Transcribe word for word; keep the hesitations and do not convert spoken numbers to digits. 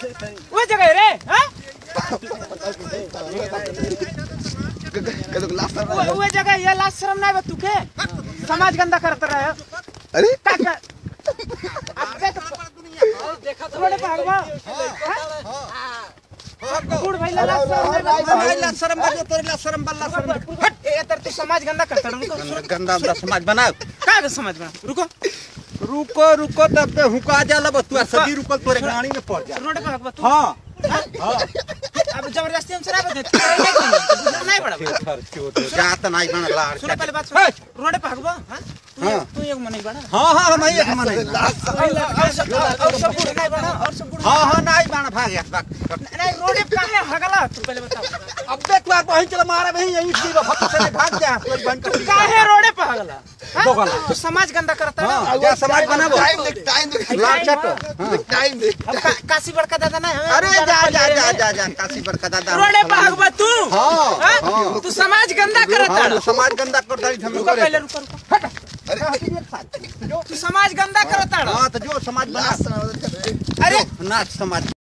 वो जगह रे हां कदो लास्ट वो वो जगह ये लास्ट शर्म नहीं बा तुके समाज गंदा करत रहे अरे का अबे तो देखा तो रोड पे भागवा गुड़ भाई ला ला शर्म बजो तोरे ला शर्म बल्ला शर्म हट ए तर तू समाज गंदा करत रुको गंदा हमरा समाज बनाओ का समाज बना रुको रुको रुको तब पे हुका जाला बतुआ सभी रुकल तोरे गाड़ी में पड़ जा रोड पे भागवा तू हां हां अब जबरदस्ती हम शराब दे नहीं नहीं बड़ा जा त नहीं बना लार सुन पहले बात सुन रोड पे भागवा हां तू एक मन नहीं बना हां हां हम एक मन नहीं और सब गुड़ नहीं बना और सब गुड़ हां हां नहीं बना भाग गया नहीं रोड पे कहां भागला तू पहले बता अबे तू आ वहीं चला मारे वहीं यहीं दी फट से भाग जा कोई बन कर काहे रोड पे भागला बोगला तू समाज गंदा करता है हां जा समाज बनाबो टाइम देख टाइम देख लाल चट टाइम देख अब काशी बड़का दादा ना है अरे जा जा जा जा जा काशी बड़का दादा रोडे पे भागबा तू हां तू समाज गंदा करता है समाज गंदा करता है हम रुको पहले रुको रुको हट अरे तू समाज गंदा करता है हां तो जो समाज बना अरे नाच समाज